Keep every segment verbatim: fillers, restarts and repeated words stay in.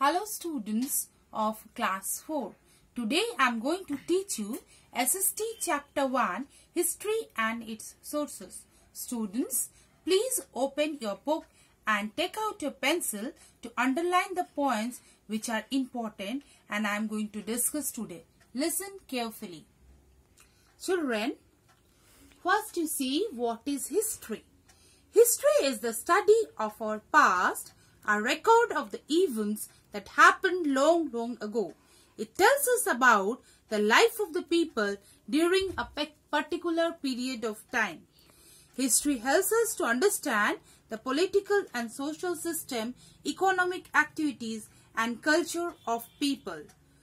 Hello students of class four. Today I am going to teach you S S T chapter one, History and its Sources. Students, please open your book and take out your pencil to underline the points which are important and I am going to discuss today. Listen carefully. Children, first you see what is history. History is the study of our past, a record of the events that happened long, long ago. It tells us about the life of the people during a particular period of time. History helps us to understand the political and social system, economic activities, and culture of people.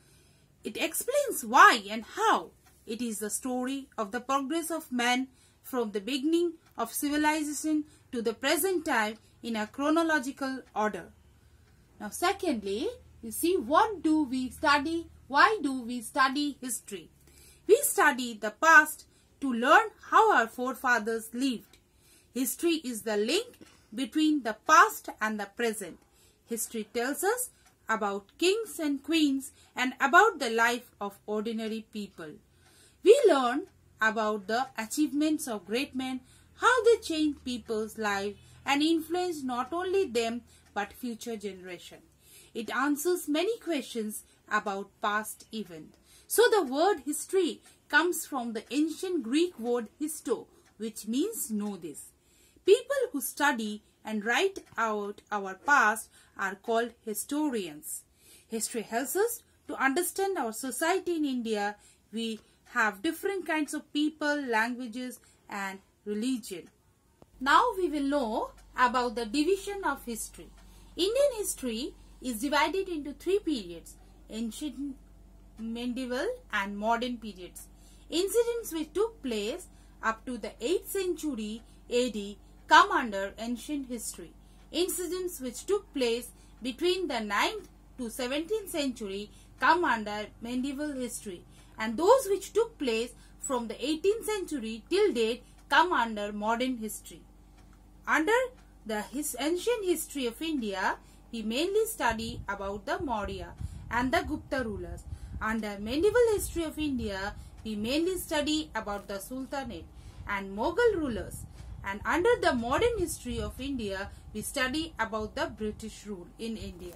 It explains why and how. It is the story of the progress of man from the beginning of civilization to the present time in a chronological order. Now, secondly, you see, what do we study? Why do we study history? We study the past to learn how our forefathers lived. History is the link between the past and the present. History tells us about kings and queens and about the life of ordinary people. We learn about the achievements of great men, how they changed people's lives and influenced not only them but future generations. It answers many questions about past events. So the word history comes from the ancient Greek word histo, which means know this. People who study and write out our past are called historians. History helps us to understand our society in India. We have different kinds of people, languages and religion. Now we will know about the division of history. Indian history is divided into three periods: ancient, medieval and modern periods. Incidents which took place up to the eighth century A D come under ancient history. Incidents which took place between the ninth to seventeenth century come under medieval history, and those which took place from the eighteenth century till date come under modern history. Under the his ancient history of India, we mainly study about the Maurya and the Gupta rulers. Under medieval history of India, we mainly study about the Sultanate and Mughal rulers. And under the modern history of India, we study about the British rule in India.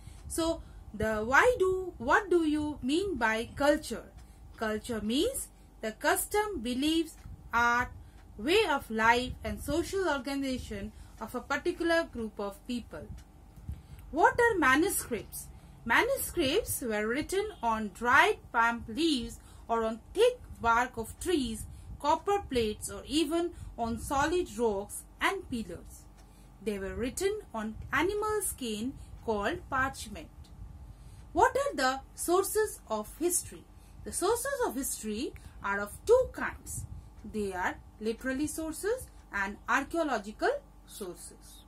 So, the why do what do you mean by culture? Culture means the custom, beliefs, art, way of life and social organization of a particular group of people. What are manuscripts? Manuscripts were written on dried palm leaves or on thick bark of trees, copper plates or even on solid rocks and pillars. They were written on animal skin called parchment. What are the sources of history? The sources of history are of two kinds. They are literary sources and archaeological sources.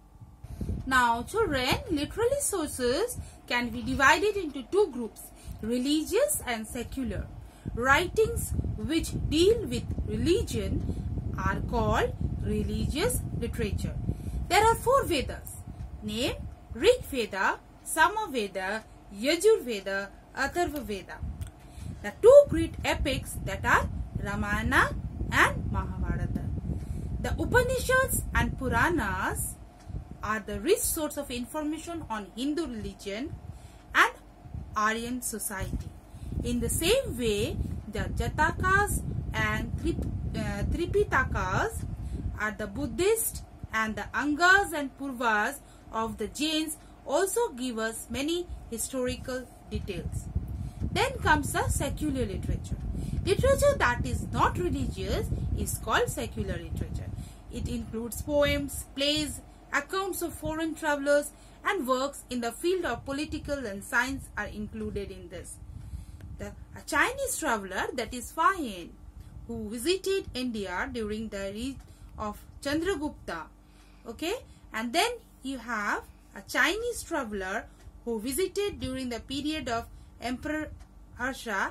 Now children, literary sources can be divided into two groups: religious and secular. Writings which deal with religion are called religious literature. There are four Vedas, named Rig Veda, Sama Veda, Yajur Veda, Atharva Veda. The two great epics that are Ramayana and Mahabharata. The Upanishads and Puranas are the rich source of information on Hindu religion and Aryan society. In the same way, the Jatakas and uh, Tripitakas are the Buddhist, and the Angas and Purvas of the Jains also give us many historical details. Then comes the secular literature. Literature that is not religious is called secular literature. It includes poems, plays, accounts of foreign travelers, and works in the field of political and science are included in this. The a Chinese traveler, that is Fayan, who visited India during the reign of Chandragupta. Okay, and then you have a Chinese traveler who visited during the period of Emperor Harsha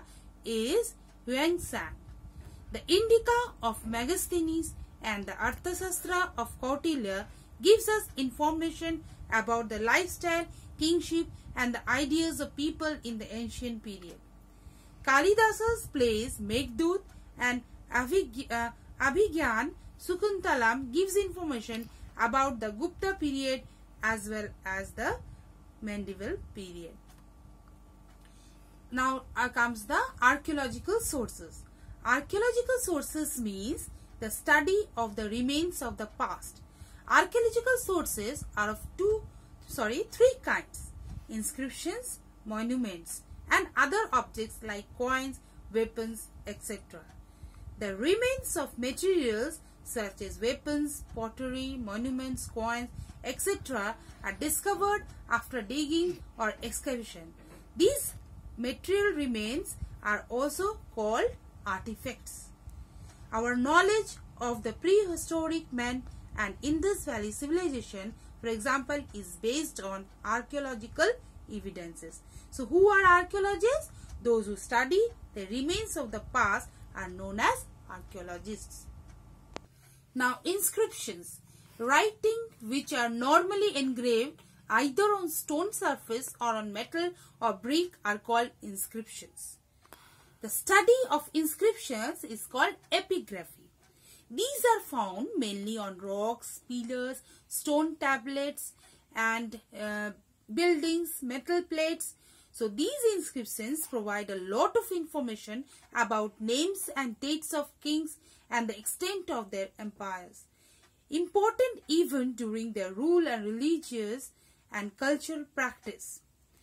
is Yuan-Sang. The Indica of Megasthenes and the Arthasastra of Kautilya gives us information about the lifestyle, kingship and the ideas of people in the ancient period. Kalidasa's plays Meghdut and Avig uh, Abhigyan Sukuntalam gives information about the Gupta period as well as the medieval period. Now uh, comes the archaeological sources. Archaeological sources means the study of the remains of the past. Archaeological sources are of two, sorry, three kinds: inscriptions, monuments, and other objects like coins, weapons, et cetera. The remains of materials such as weapons, pottery, monuments, coins, et cetera are discovered after digging or excavation. These material remains are also called artifacts. Our knowledge of the prehistoric men and Indus Valley civilization, for example, is based on archaeological evidences. So, who are archaeologists? Those who study the remains of the past are known as archaeologists. Now, inscriptions. Writing which are normally engraved either on stone surface or on metal or brick are called inscriptions. The study of inscriptions is called epigraphy. These are found mainly on rocks, pillars, stone tablets, and uh, buildings, metal plates. So these inscriptions provide a lot of information about names and dates of kings and the extent of their empires, important events during their rule and religious and cultural practice.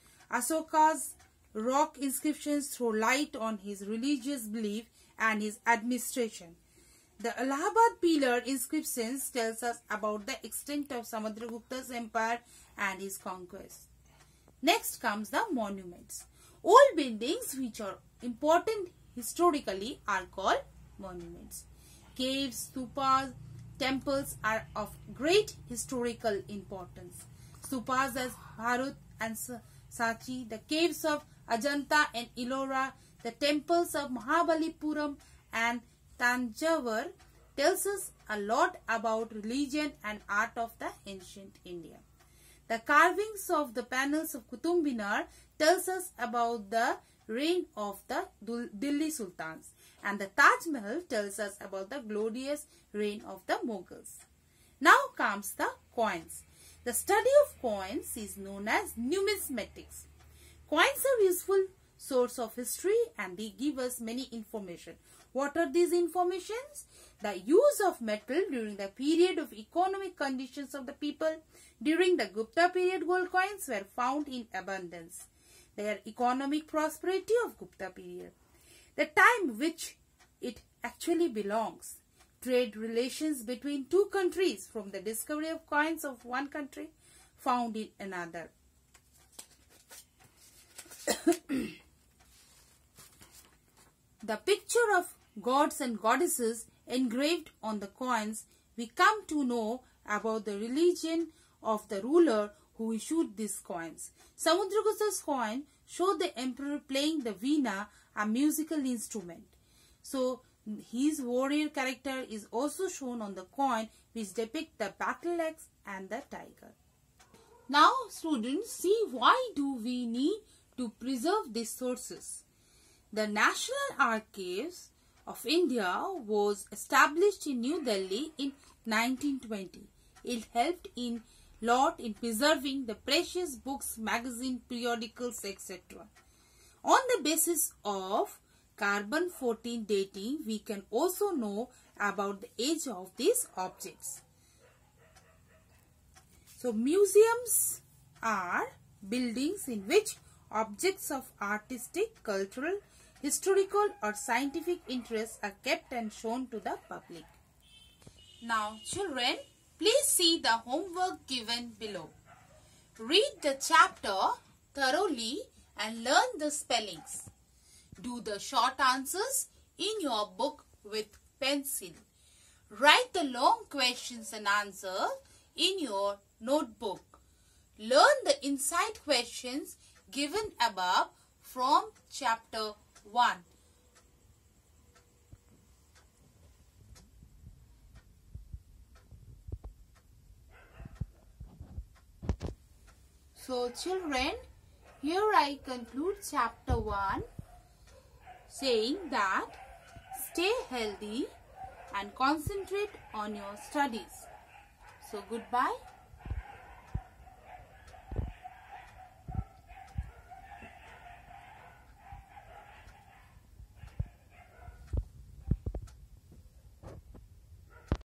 Asoka's rock inscriptions throw light on his religious belief and his administration. The Allahabad pillar inscriptions tells us about the extent of Samudragupta's empire and his conquest. Next comes the monuments. All buildings which are important historically are called monuments. Caves, stupas, temples are of great historical importance. Stupas as Bharut and Sachi, the caves of Ajanta and Ellora, the temples of Mahabalipuram and Tanjavur tells us a lot about religion and art of the ancient India. The carvings of the panels of Qutub Minar tells us about the reign of the Delhi Sultans, and the Taj Mahal tells us about the glorious reign of the Mughals. Now comes the coins. The study of coins is known as numismatics. Coins are useful source of history and they give us many information. What are these informations? The use of metal during the period of economic conditions of the people. During the Gupta period, gold coins were found in abundance. Their economic prosperity of Gupta period. The time which it actually belongs. Trade relations between two countries from the discovery of coins of one country found in another. The picture of gods and goddesses engraved on the coins, we come to know about the religion of the ruler who issued these coins. Samudragupta's coin showed the emperor playing the veena, a musical instrument. So his warrior character is also shown on the coin, which depict the battle axe and the tiger. Now students, see why do we need to preserve these sources. The National Archives of India was established in New Delhi in nineteen twenty. It helped in lot in preserving the precious books, magazines, periodicals, et cetera. On the basis of carbon fourteen dating, we can also know about the age of these objects. So, museums are buildings in which objects of artistic, cultural, historical or scientific interest are kept and shown to the public. Now, children, please see the homework given below. Read the chapter thoroughly and learn the spellings. Do the short answers in your book with pencil. Write the long questions and answers in your notebook. Learn the inside questions given above from chapter one. So children, I conclude chapter one saying that stay healthy and concentrate on your studies. So goodbye.